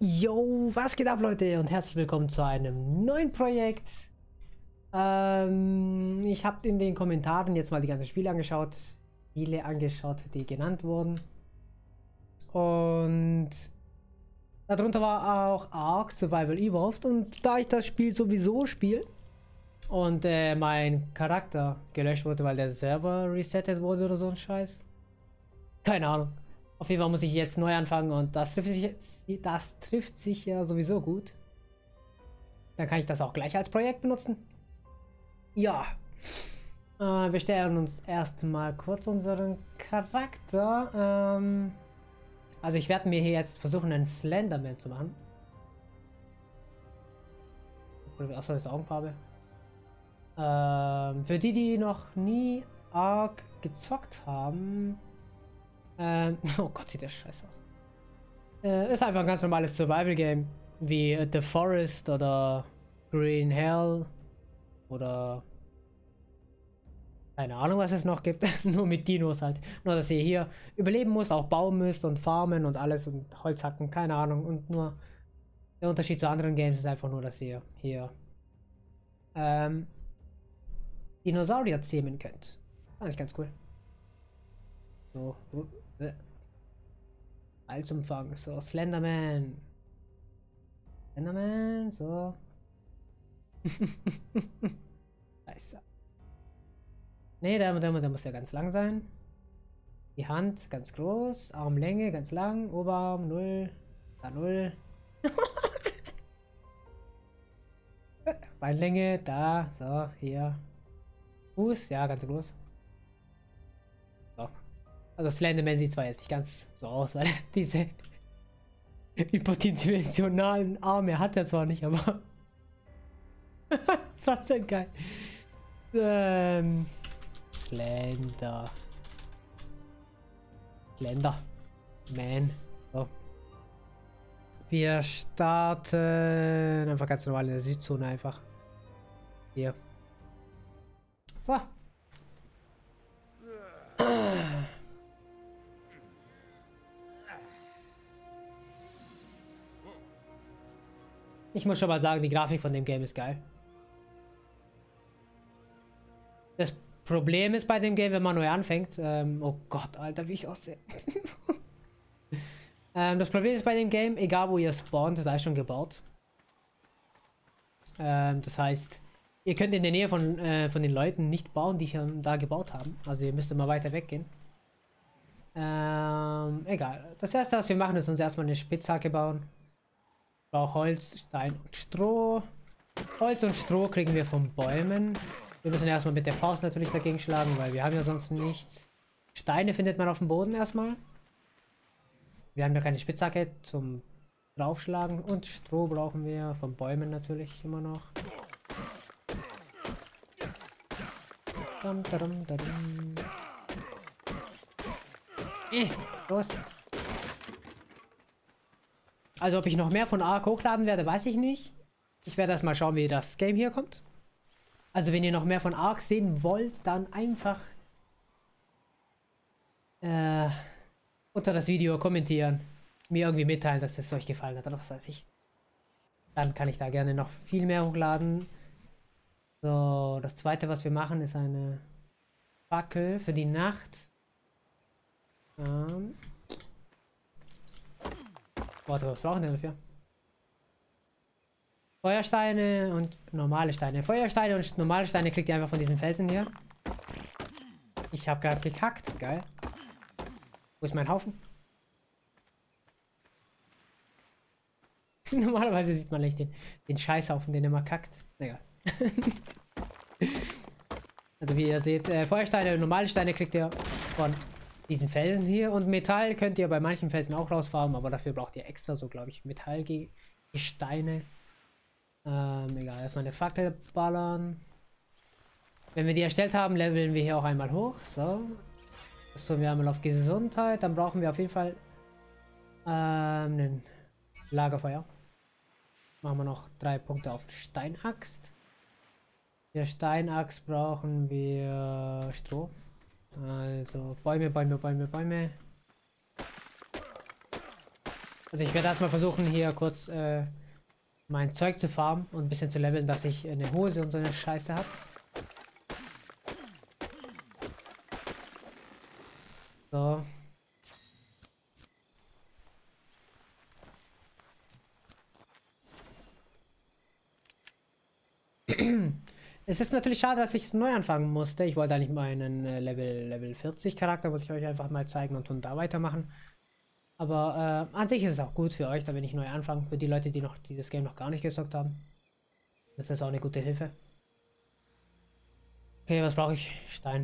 Yo, was geht ab, Leute, und herzlich willkommen zu einem neuen Projekt. Ich habe in den Kommentaren jetzt mal die ganzen Spiele angeschaut, die genannt wurden. Und darunter war auch Ark Survival Evolved. Und da ich das Spiel sowieso spiele und mein Charakter gelöscht wurde, weil der Server resettet wurde oder so ein Scheiß. Keine Ahnung. Auf jeden Fall muss ich jetzt neu anfangen und das trifft sich ja sowieso gut. Dann kann ich das auch gleich als Projekt benutzen. Ja. Wir stellen uns erstmal kurz unseren Charakter. Also ich werde mir hier jetzt versuchen, einen Slenderman zu machen. Achso, das ist Augenfarbe. Für die, die noch nie Ark gezockt haben. Oh Gott, sieht der scheiße aus. Ist einfach ein ganz normales Survival-Game. Wie The Forest oder Green Hell. Oder keine Ahnung, was es noch gibt. Nur mit Dinos halt. Nur, dass ihr hier überleben müsst, auch bauen müsst und farmen und alles und Holz hacken. Keine Ahnung. Und nur der Unterschied zu anderen Games ist einfach nur, dass ihr hier Dinosaurier zähmen könnt. Fand ich ganz cool. So. Allumfang, so Slenderman. Slenderman, so. Scheiße. Ne, der muss ja ganz lang sein. Die Hand ganz groß, Armlänge ganz lang, Oberarm 0, da 0. Beinlänge, da, so, hier. Fuß, ja, ganz groß. So. Also Slenderman sieht zwar jetzt nicht ganz so aus, weil diese hyperdimensionalen Arme hat er zwar nicht, aber was denn geil. Slenderman. So. Wir starten einfach ganz normal in der Südzone einfach. Hier. So. Ich muss schon mal sagen, die Grafik von dem Game ist geil. Das Problem ist bei dem Game, wenn man neu anfängt, oh Gott, Alter, wie ich aussehe. Das Problem ist bei dem Game, egal wo ihr spawnt, da ist schon gebaut. Das heißt, ihr könnt in der Nähe von den Leuten nicht bauen, die schon da gebaut haben. Also ihr müsst immer weiter weggehen. Egal. Das erste, was wir machen, ist uns erstmal eine Spitzhacke bauen. Ich brauche Holz, Stein und Stroh. Holz und Stroh kriegen wir von Bäumen. Wir müssen erstmal mit der Faust natürlich dagegen schlagen, weil wir haben ja sonst nichts. Steine findet man auf dem Boden erstmal. Wir haben ja keine Spitzhacke zum draufschlagen. Und Stroh brauchen wir von Bäumen natürlich immer noch. Los. Also ob ich noch mehr von Ark hochladen werde, weiß ich nicht. Ich werde erst mal schauen, wie das Game hier kommt. Also wenn ihr noch mehr von Ark sehen wollt, dann einfach unter das Video kommentieren. Mir irgendwie mitteilen, dass es euch gefallen hat oder was weiß ich. Dann kann ich da gerne noch viel mehr hochladen. So, das zweite, was wir machen, ist eine Fackel für die Nacht. Warte, was brauchen wir dafür? Feuersteine und normale Steine. Feuersteine und normale Steine kriegt ihr einfach von diesen Felsen hier. Ich habe gerade gekackt. Geil. Wo ist mein Haufen? Normalerweise sieht man nicht den Scheißhaufen, den immer kackt. Egal. Also wie ihr seht, Feuersteine und normale Steine kriegt ihr von diesen Felsen hier. Und Metall könnt ihr bei manchen Felsen auch rausfarmen, aber dafür braucht ihr extra so, glaube ich, Metallgesteine. Egal, erstmal eine Fackel ballern. Wenn wir die erstellt haben, leveln wir hier auch einmal hoch. So. Das tun wir einmal auf Gesundheit. Dann brauchen wir auf jeden Fall ein Lagerfeuer. Machen wir noch 3 Punkte auf Steinaxt. Für Steinaxt brauchen wir Stroh. Also Bäume. Also ich werde erstmal versuchen, hier kurz mein Zeug zu farmen und ein bisschen zu leveln, dass ich eine Hose und so eine Scheiße habe. So. Es ist natürlich schade, dass ich es neu anfangen musste. Ich wollte eigentlich meinen Level 40 Charakter, muss ich euch einfach mal zeigen und von da weitermachen. Aber an sich ist es auch gut für euch, da wenn ich neu anfange. Für die Leute, die noch dieses Game noch gar nicht gezockt haben. Das ist auch eine gute Hilfe. Okay, was brauche ich? Stein.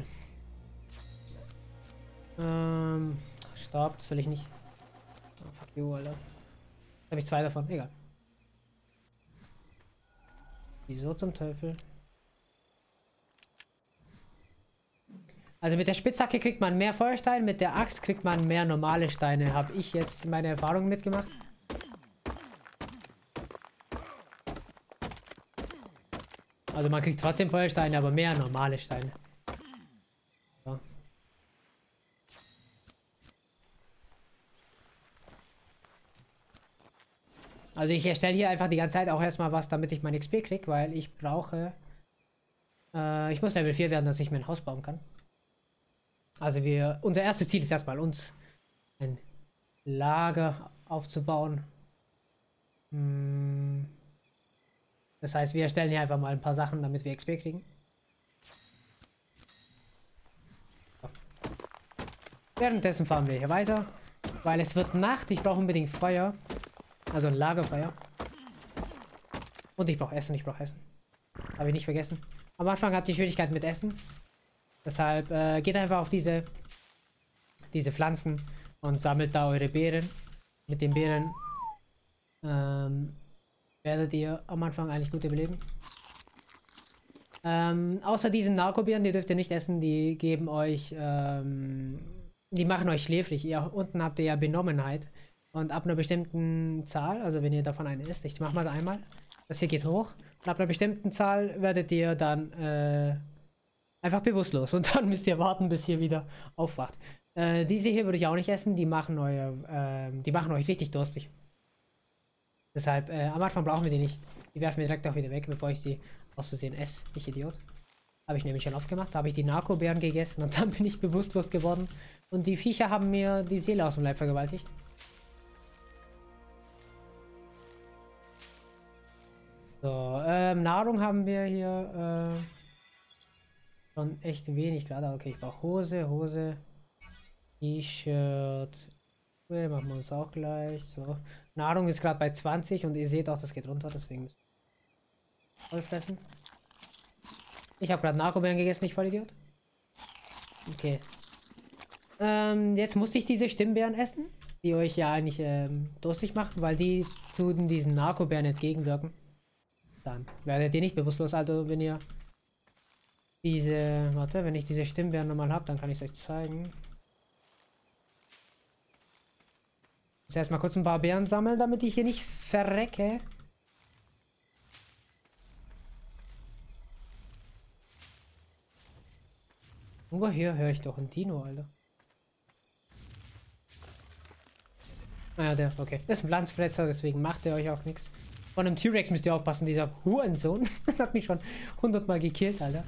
Stopp, das will ich nicht. Oh, fuck you, Alter. Da habe ich 2 davon, egal. Wieso zum Teufel? Also mit der Spitzhacke kriegt man mehr Feuersteine, mit der Axt kriegt man mehr normale Steine. Habe ich jetzt meine Erfahrungen mitgemacht. Also man kriegt trotzdem Feuersteine, aber mehr normale Steine. So. Also ich erstelle hier einfach die ganze Zeit auch erstmal was, damit ich mein XP kriege, weil ich brauche... ich muss Level 4 werden, dass ich mir ein Haus bauen kann. Also unser erstes Ziel ist erstmal uns ein Lager aufzubauen. Das heißt, wir erstellen hier einfach mal ein paar Sachen, damit wir XP kriegen. So. Währenddessen fahren wir hier weiter, weil es wird Nacht. Ich brauche unbedingt Feuer, also ein Lagerfeuer. Und ich brauche Essen, Habe ich nicht vergessen. Am Anfang habt ihr Schwierigkeiten mit Essen. Deshalb geht einfach auf diese Pflanzen und sammelt da eure Beeren. Mit den Beeren werdet ihr am Anfang eigentlich gut überleben. Außer diesen Narkobeeren, die dürft ihr nicht essen, die geben euch, die machen euch schläfrig. Ihr unten habt ihr ja Benommenheit. Und ab einer bestimmten Zahl, also wenn ihr davon eine isst, ich mach mal einmal, das hier geht hoch. Und ab einer bestimmten Zahl werdet ihr dann einfach bewusstlos. Und dann müsst ihr warten, bis ihr wieder aufwacht. Diese hier würde ich auch nicht essen, die machen euch richtig durstig. Deshalb, am Anfang brauchen wir die nicht. Die werfen wir direkt auch wieder weg, bevor ich sie aus Versehen esse. Ich Idiot. Habe ich nämlich schon oft gemacht. Da habe ich die Narkobeeren gegessen und dann bin ich bewusstlos geworden. Und die Viecher haben mir die Seele aus dem Leib vergewaltigt. So, Nahrung haben wir hier schon echt wenig gerade. Okay, ich brauche Hose, T-Shirt. Okay, machen wir uns auch gleich. So. Nahrung ist gerade bei 20 und ihr seht auch, das geht runter, deswegen müssen wir voll fressen. Ich habe gerade Narkobeeren gegessen, nicht voll Idiot. Okay. Jetzt musste ich diese Stimmbeeren essen, die euch ja eigentlich durstig machen, weil die zu diesen Narkobeeren entgegenwirken. Dann werdet ihr nicht bewusstlos, also wenn ihr wenn ich diese Stimmbeeren nochmal habe, dann kann ich es euch zeigen. Ich muss erstmal kurz ein paar Beeren sammeln, damit ich hier nicht verrecke. Nur hier höre ich doch einen Dino, Alter. Naja, der, okay. Das ist ein Pflanzenfresser, deswegen macht er euch auch nichts. Von einem T-Rex müsst ihr aufpassen, dieser Hurensohn. Das hat mich schon 100-mal gekillt, Alter.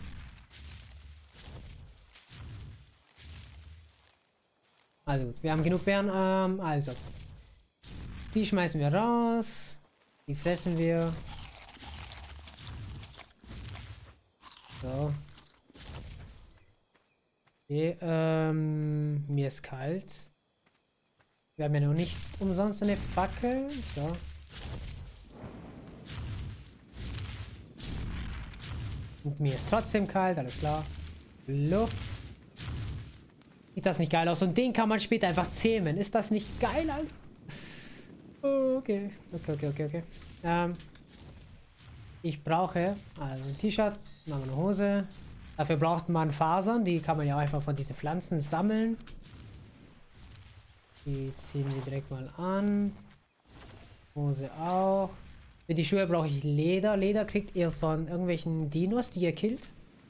Also gut, wir haben genug Beeren. Also. Die schmeißen wir raus. Die fressen wir. So. Okay, mir ist kalt. Wir haben ja noch nicht umsonst eine Fackel. So. Und mir ist trotzdem kalt, alles klar. Luft. Sieht das nicht geil aus? Und den kann man später einfach zähmen. Ist das nicht geil, Alter? Okay. Okay. Ich brauche also ein T-Shirt, eine Hose. Dafür braucht man Fasern. Die kann man ja einfach von diesen Pflanzen sammeln. Die ziehen wir direkt mal an. Hose auch. Für die Schuhe brauche ich Leder. Leder kriegt ihr von irgendwelchen Dinos, die ihr killt.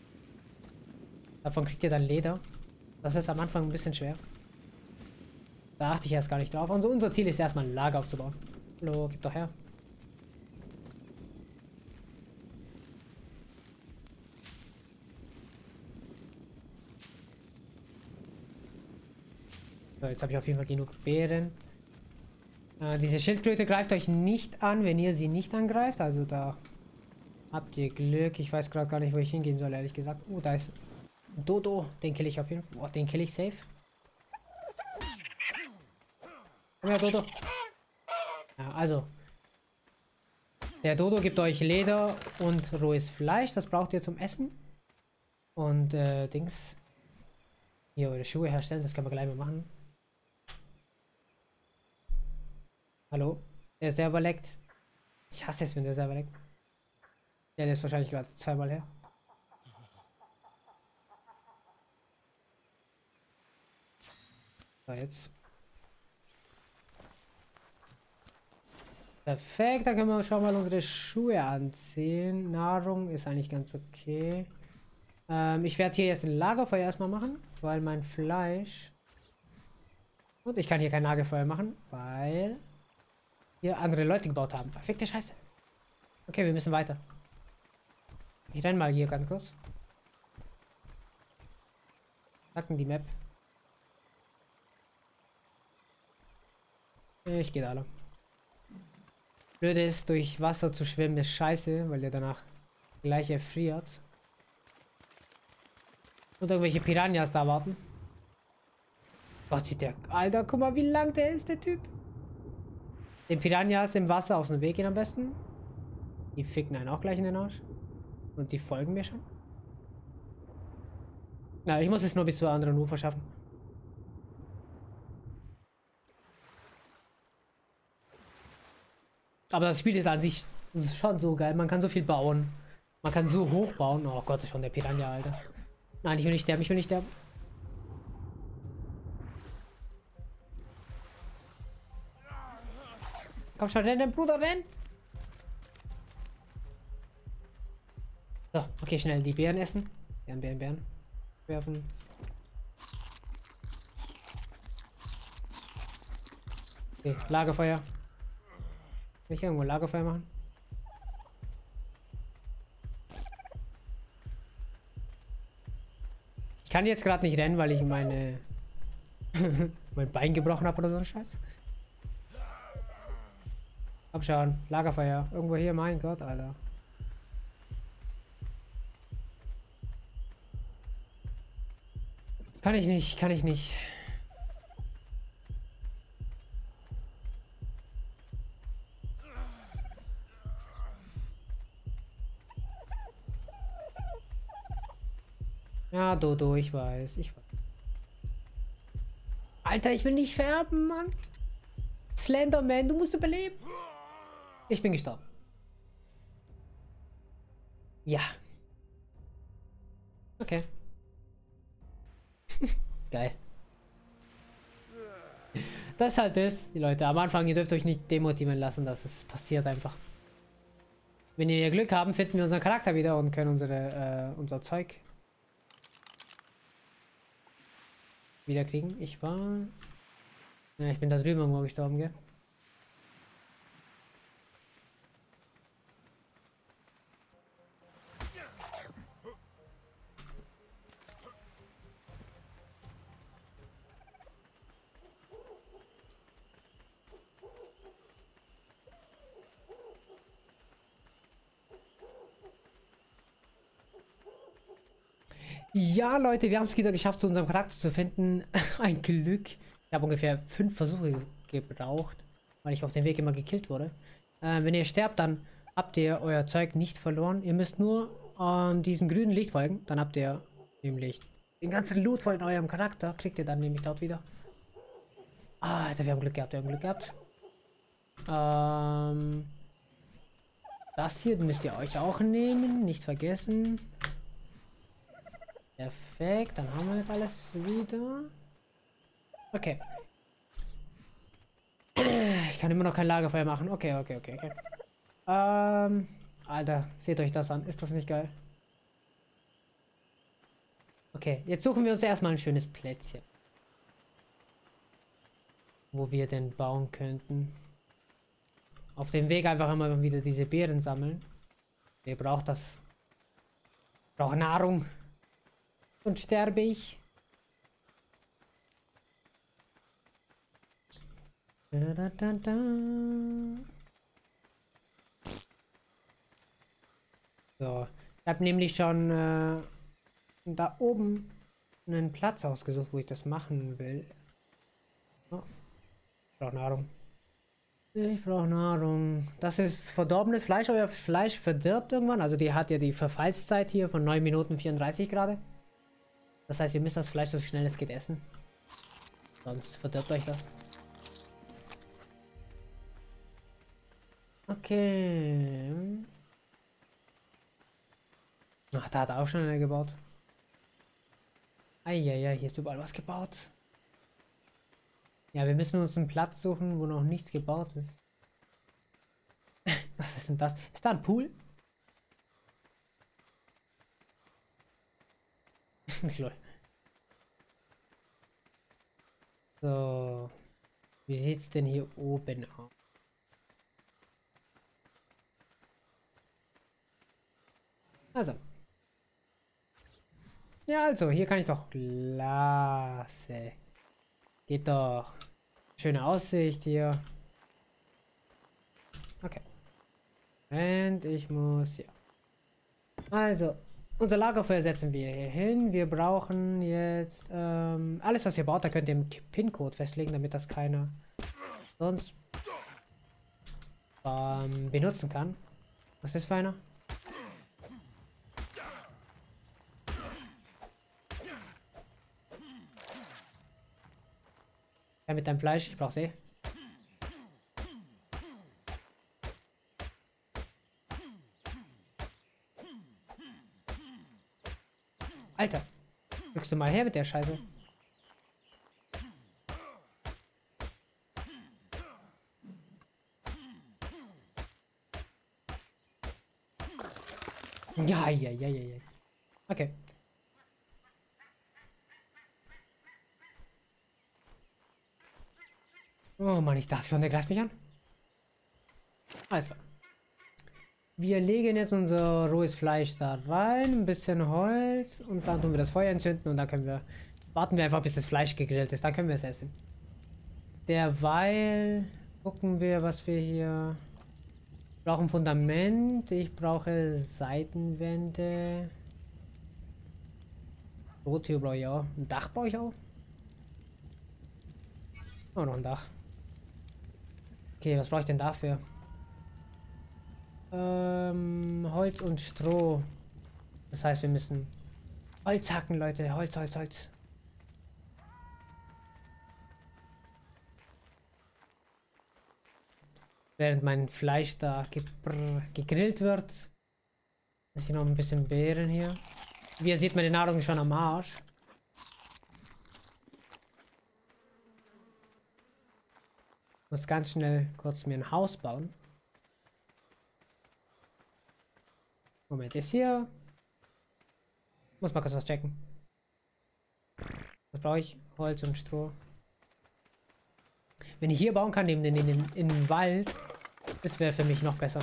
Davon kriegt ihr dann Leder. Das ist am Anfang ein bisschen schwer. Da achte ich erst gar nicht drauf. Und so unser Ziel ist erstmal ein Lager aufzubauen. Hallo, gib doch her. So, jetzt habe ich auf jeden Fall genug Beeren. Diese Schildkröte greift euch nicht an, wenn ihr sie nicht angreift. Also da habt ihr Glück. Ich weiß gerade gar nicht, wo ich hingehen soll, ehrlich gesagt. Oh, da ist ein Dodo. Den kill ich auf jeden Fall. Boah, den kill ich safe. Komm her, Dodo. Ja, also. Der Dodo gibt euch Leder und rohes Fleisch. Das braucht ihr zum Essen. Und Dings. Hier eure Schuhe herstellen. Das können wir gleich mal machen. Hallo? Der Server leckt. Ich hasse es, wenn der Server leckt. Ja, der ist wahrscheinlich gerade zweimal her. So, jetzt. Perfekt, dann können wir schon mal unsere Schuhe anziehen. Nahrung ist eigentlich ganz okay. Ich werde hier jetzt ein Lagerfeuer erstmal machen, weil mein Fleisch... Und ich kann hier kein Lagerfeuer machen, weil hier andere Leute gebaut haben. Perfekte Scheiße. Okay, wir müssen weiter. Ich renne mal hier ganz kurz. Packen die Map. Ich gehe da lang. Blöd ist, durch Wasser zu schwimmen ist scheiße, weil ihr danach gleich erfriert. Und irgendwelche Piranhas da warten. Gott, sieht der... Alter, guck mal, wie lang der ist, der Typ. Den Piranhas im Wasser aus dem Weg gehen am besten. Die ficken einen auch gleich in den Arsch. Und die folgen mir schon. Na, ich muss es nur bis zur anderen Ufer schaffen. Aber das Spiel ist an sich schon so geil. Man kann so viel bauen. Man kann so hoch bauen. Oh Gott, ist schon der Piranha, Alter. Nein, ich will nicht sterben. Ich will nicht sterben. Komm schon, renn, Bruder, renn! So, okay, schnell die Beeren essen. Beeren. Werfen. Okay, Lagerfeuer. Kann ich irgendwo Lagerfeuer machen? Ich kann jetzt gerade nicht rennen, weil ich meine mein Bein gebrochen habe oder so ein Scheiß. Abschauen, Lagerfeuer. Irgendwo hier, mein Gott, Alter. Kann ich nicht. Ja, Dodo, ich weiß. Alter, ich will nicht färben, Mann. Slenderman, du musst überleben. Ich bin gestorben. Ja. Okay. Geil. Das ist halt das, die Leute. Am Anfang, ihr dürft euch nicht demotivieren lassen, das ist passiert einfach. Wenn wir Glück haben, finden wir unseren Charakter wieder und können unser Zeug wiederkriegen. Ich bin da drüben irgendwo gestorben, gell? Ja, Leute, wir haben es wieder geschafft, zu unserem Charakter zu finden. Ein Glück. Ich habe ungefähr 5 Versuche gebraucht, weil ich auf dem Weg immer gekillt wurde. Wenn ihr sterbt, dann habt ihr euer Zeug nicht verloren. Ihr müsst nur diesem grünen Licht folgen. Dann habt ihr nämlich den ganzen Loot von eurem Charakter. Kriegt ihr dann nämlich dort wieder. Ah, Alter, wir haben Glück gehabt, das hier müsst ihr euch auch nehmen. Nicht vergessen. Perfekt, dann haben wir jetzt alles wieder. Okay. Ich kann immer noch kein Lagerfeuer machen. Okay. Alter, seht euch das an. Ist das nicht geil? Okay, jetzt suchen wir uns erstmal ein schönes Plätzchen. wo wir denn bauen könnten. Auf dem Weg einfach immer wieder diese Beeren sammeln. Wer braucht das? Braucht Nahrung. Und sterbe ich. Da, da, da, da. So, ich habe nämlich schon da oben einen Platz ausgesucht, wo ich das machen will. Oh, ich brauche Nahrung. Ich brauche Nahrung. Das ist verdorbenes Fleisch, euer Fleisch verdirbt irgendwann. Also die hat ja die Verfallszeit hier von 9 Minuten 34 gerade. Das heißt, ihr müsst das Fleisch so schnell es geht essen. Sonst verdirbt euch das. Okay. Ach, da hat auch schon einer gebaut. Eieiei, hier ist überall was gebaut. Ja, wir müssen uns einen Platz suchen, wo noch nichts gebaut ist. Was ist denn das? Ist da ein Pool? Lol. So. Wie sieht's denn hier oben aus? Also. Ja, also, hier kann ich doch. Klasse. Geht doch. Schöne Aussicht hier. Okay. Und ich muss, ja. Also, unser Lagerfeuer setzen wir hier hin. Wir brauchen jetzt alles, was ihr baut, da könnt ihr einen PIN-Code festlegen, damit das keiner sonst benutzen kann. Was ist das für einer? Ja, mit deinem Fleisch, ich brauch's eh. Alter, rückst du mal her mit der Scheiße. Ja, ja, ja, ja, ja. Okay. Oh Mann, ich dachte schon, der greift mich an. Also. Wir legen jetzt unser rohes Fleisch da rein, ein bisschen Holz und dann tun wir das Feuer entzünden und dann können wir, warten wir einfach bis das Fleisch gegrillt ist, dann können wir es essen. Derweil gucken wir, was wir hier brauchen. Fundament, ich brauche Seitenwände. Rottür brauche ich auch. Ein Dach brauche ich auch. Oh, noch ein Dach. Okay, was brauche ich denn dafür? Holz und Stroh. Das heißt, wir müssen Holz hacken, Leute. Holz, Holz, Holz. Während mein Fleisch da gegrillt wird. Ist hier noch ein bisschen Beeren hier. Wie ihr seht, meine Nahrung ist schon am Arsch. Ich muss ganz schnell kurz mir ein Haus bauen. Moment, ist hier. Muss mal kurz was checken. Was brauche ich? Holz und Stroh. Wenn ich hier bauen kann, in den Wald, das wäre für mich noch besser.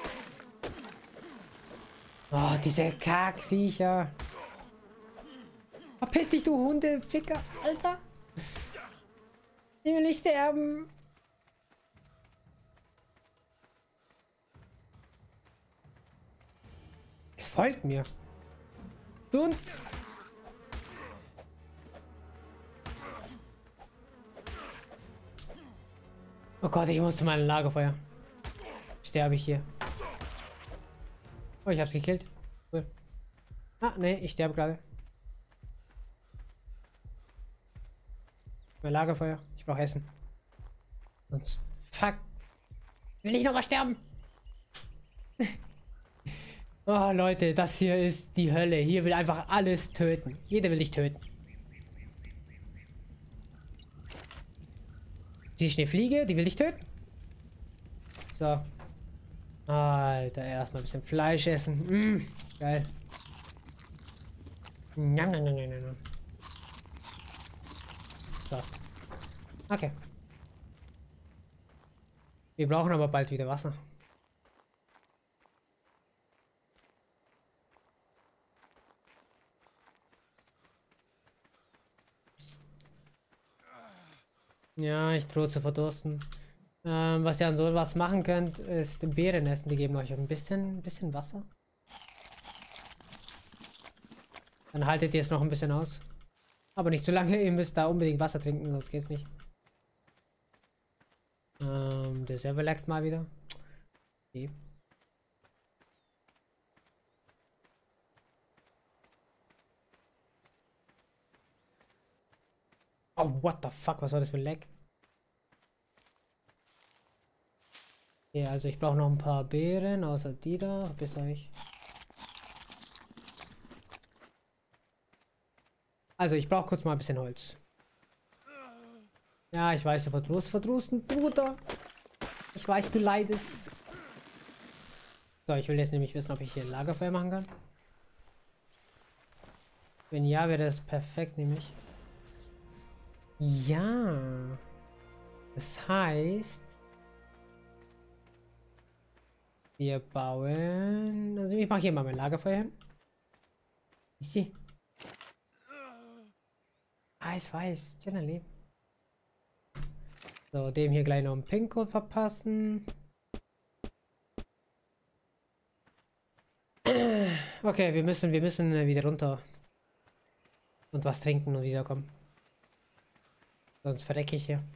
Oh, diese Kackviecher. Verpiss dich, du Hundeficker, Alter. Ich will nicht sterben. Es folgt mir. Und oh Gott, ich muss zu meinem Lagerfeuer. Sterbe ich hier. Oh, ich hab's gekillt. Cool. Ah, nee, ich sterbe gerade. Mein Lagerfeuer. Ich brauche Essen. Sonst. Fuck. Will ich noch mal sterben? Oh Leute, das hier ist die Hölle. Hier will einfach alles töten. Jeder will dich töten. Die Schneefliege, die will dich töten. So. Alter, erstmal ein bisschen Fleisch essen. Geil. Njam, njam, njam, njam. So. Okay. Wir brauchen aber bald wieder Wasser. Ja, ich drohe zu verdursten. Was ihr an sowas machen könnt, ist Beeren essen. Die geben euch ein bisschen Wasser. Dann haltet ihr es noch ein bisschen aus. Aber nicht zu lange, ihr müsst da unbedingt Wasser trinken, sonst geht's nicht. Der Server laggt mal wieder. Okay. Oh, what the fuck, was war das für ein Lag? Ja, also ich brauche noch ein paar Beeren, außer die da. Bis euch. Also ich brauche kurz mal ein bisschen Holz. Ja, ich weiß, du verdrusten, Bruder. Ich weiß, du leidest. So, ich will jetzt nämlich wissen, ob ich hier ein Lagerfeuer machen kann. Wenn ja, wäre das perfekt, nämlich. Ja. Das heißt, wir bauen... Also ich mache hier mal mein Lagerfeuer hin. Ich sehe. Ah, ich weiß. Generell. So, dem hier gleich noch einen Pincode verpassen. Okay, wir müssen wieder runter. Und was trinken und wiederkommen. Sonst verrecke ich hier.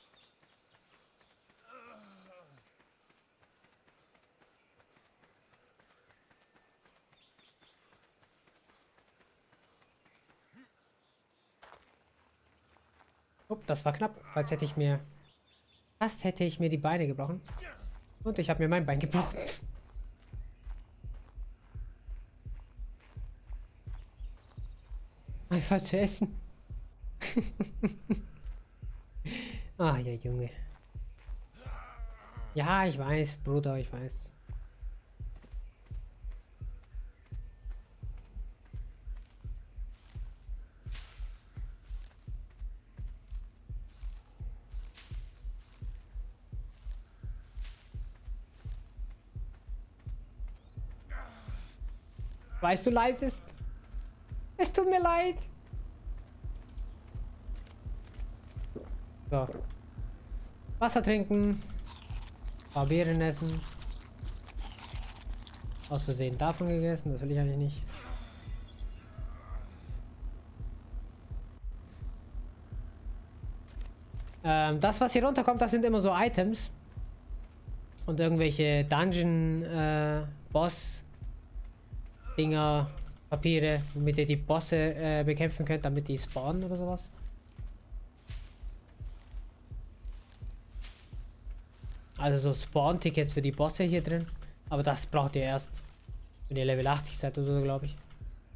Oh, das war knapp. Fast hätte ich mir die Beine gebrochen. Und ich habe mir mein Bein gebrochen. Einfach zu essen. Ah, ja, Junge. Ja, ich weiß, Bruder, ich weiß. Weißt du, leidest? Es tut mir leid. So. Wasser trinken. Beeren essen. Aus Versehen davon gegessen, das will ich eigentlich nicht. Das, was hier runterkommt, das sind immer so Items. Und irgendwelche Dungeon, Boss Dinger, Papiere, womit ihr die Bosse bekämpfen könnt, damit die spawnen oder sowas. Also so Spawn-Tickets für die Bosse hier drin. Aber das braucht ihr erst, wenn ihr Level 80 seid oder so, glaube ich.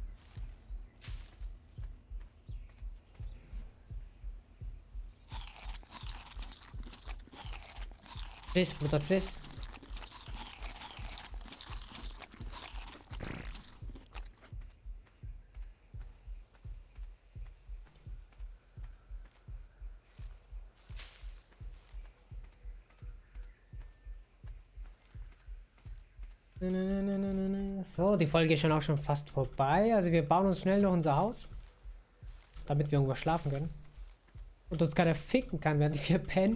Friss, Bruder, friss. So, die Folge ist schon auch schon fast vorbei. Also wir bauen uns schnell noch unser Haus. Damit wir irgendwo schlafen können. Und uns keiner ficken kann, während wir pennen.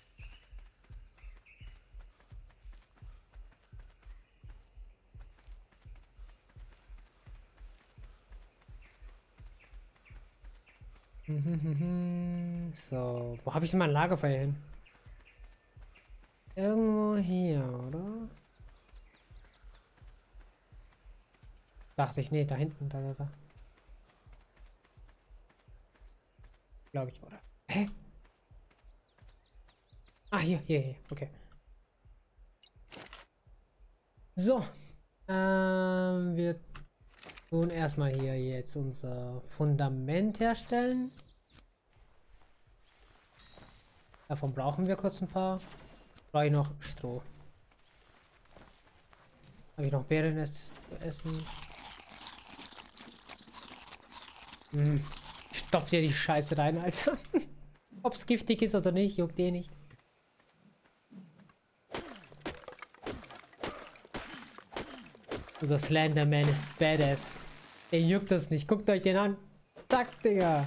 So, wo habe ich denn mein Lagerfeuer hin? Irgendwo hier, oder? Dachte ich, nee, da hinten, da. Glaube ich, oder? Hä? Ah, hier, okay. So. Wir tun erstmal hier jetzt unser Fundament herstellen. Davon brauchen wir kurz ein paar. Brauche ich noch Stroh. Habe ich noch Beeren zu essen? Stopf dir die Scheiße rein, Alter. Ob es giftig ist oder nicht, juckt eh nicht. Unser Slenderman ist badass. Den juckt das nicht. Guckt euch den an. Zack, Digga.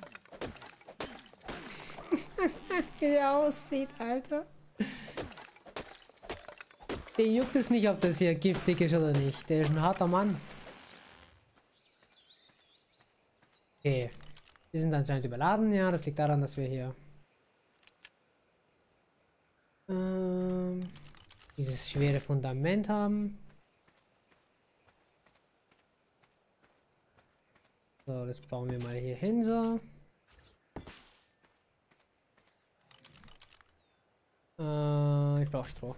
Wie der aussieht, Alter. Den juckt es nicht, ob das hier giftig ist oder nicht. Der ist ein harter Mann. Okay. Wir sind anscheinend überladen. Ja, das liegt daran, dass wir hier dieses schwere Fundament haben. So, das bauen wir mal hier hin, so. Ich brauche Stroh.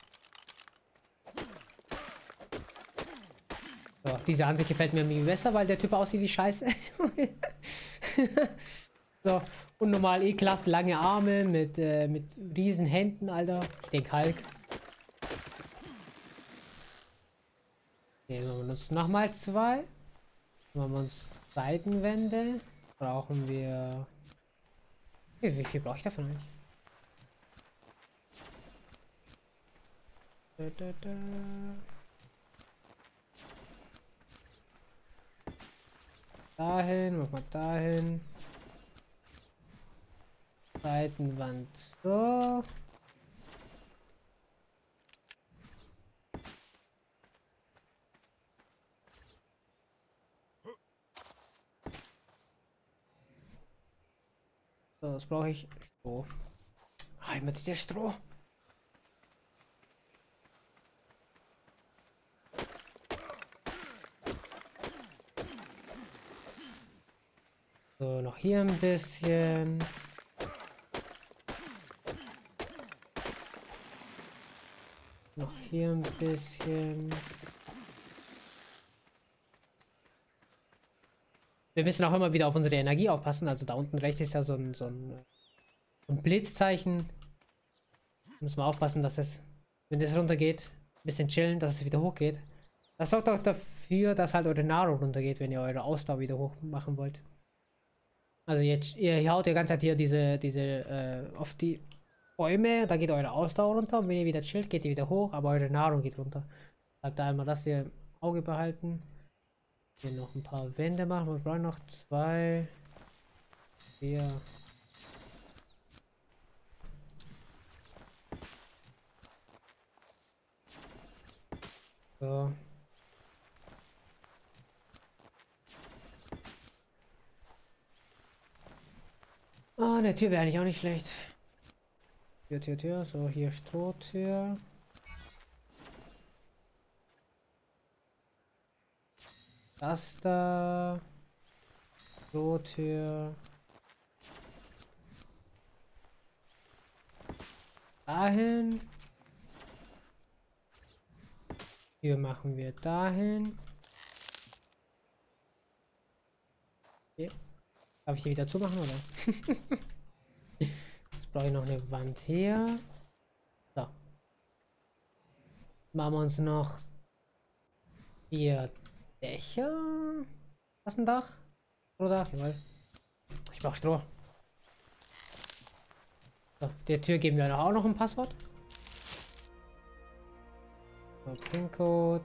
So, diese Ansicht gefällt mir irgendwie besser, weil der Typ aussieht wie Scheiße. So, und normal ekelhaft lange Arme mit riesen Händen, Alter. Ich denke Hulk. Okay, wir benutzen nochmal 2. Machen wir uns Seitenwände. Brauchen wir... Okay, wie viel brauche ich davon eigentlich? Dahin, mach mal dahin. Seitenwand so. So, das brauche ich. Stroh. Ah, immer dieser Stroh. So, noch hier ein bisschen. Noch hier ein bisschen. Wir müssen auch immer wieder auf unsere Energie aufpassen. Also da unten rechts ist ja so ein Blitzzeichen. Müssen wir aufpassen, dass es, wenn es runtergeht, ein bisschen chillen, dass es wieder hochgeht. Das sorgt auch dafür, dass halt eure Nahrung runtergeht, wenn ihr eure Ausdauer wieder hoch machen wollt. Also jetzt, ihr haut die ganze Zeit hier auf die Bäume, da geht eure Ausdauer runter und wenn ihr wieder chillt, geht ihr wieder hoch, aber eure Nahrung geht runter. Bleibt da einmal das hier im Auge behalten. Hier noch ein paar Wände machen, wir brauchen noch 2, 4. So. Ah, eine Tür wäre eigentlich auch nicht schlecht. Tür. So, hier Strohtür. Das da. Strohtür. Dahin. Hier machen wir dahin. Okay. Darf ich hier wieder zumachen, oder? Jetzt brauche ich noch eine Wand hier. So. Machen wir uns noch 4 Dächer. Was ist ein Dach? Strohdach, jawohl. Ich brauche Stroh. So, der Tür geben wir auch noch ein Passwort. So, PIN-Code.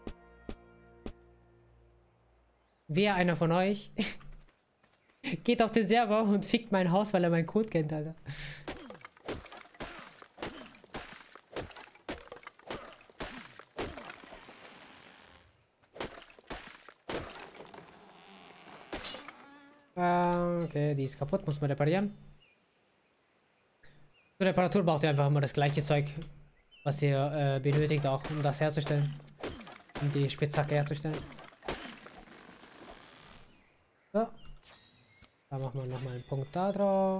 Wer einer von euch geht auf den Server und fickt mein Haus, weil er meinen Code kennt, Alter. Okay, die ist kaputt, muss man reparieren. Zur Reparatur braucht ihr einfach immer das gleiche Zeug, was ihr benötigt, auch um das herzustellen. Um die Spitzhacke herzustellen. So. Da machen wir nochmal einen Punkt da drauf.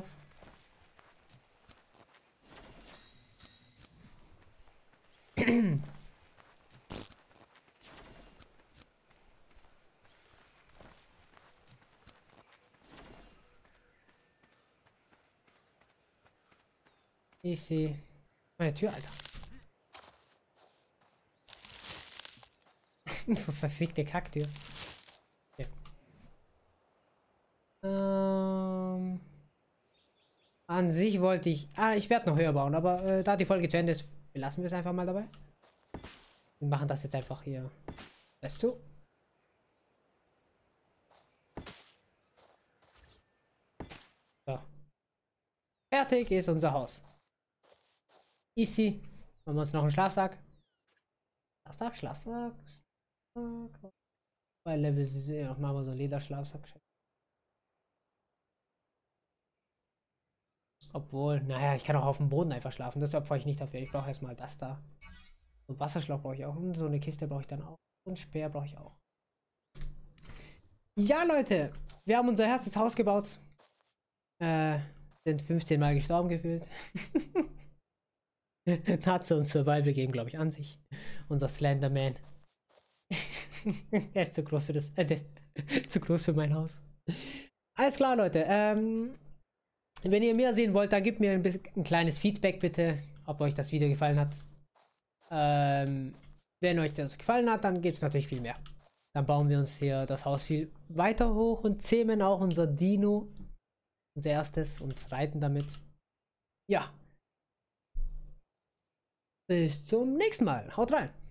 Easy. Meine Tür, Alter. Du verfickte Kacktür. Okay. An sich wollte ich... ich werde noch höher bauen, aber da die Folge zu Ende ist, belassen wir es einfach mal dabei. Wir machen das jetzt einfach hier. Weißt du? So. Fertig ist unser Haus. Easy. Machen wir uns noch einen Schlafsack. Schlafsack. Bei Level 7 machen wir so einen Lederschlafsack. Obwohl, naja, ich kann auch auf dem Boden einfach schlafen. Deshalb fahre ich nicht dafür. Ich brauche erstmal das da. Und Wasserschlauch brauche ich auch. Und so eine Kiste brauche ich dann auch. Und Speer brauche ich auch. Ja, Leute. Wir haben unser erstes Haus gebaut. Sind 15 Mal gestorben gefühlt. Hat so ein Survival Game, glaube ich, an sich. Unser Slenderman. Der ist zu groß für das. Zu groß für mein Haus. Alles klar, Leute. Wenn ihr mehr sehen wollt, dann gebt mir ein kleines Feedback bitte, ob euch das Video gefallen hat. Wenn euch das gefallen hat, dann gibt es natürlich viel mehr. Dann bauen wir uns hier das Haus viel weiter hoch und zähmen auch unser Dino. Unser erstes und reiten damit. Ja. Bis zum nächsten Mal. Haut rein.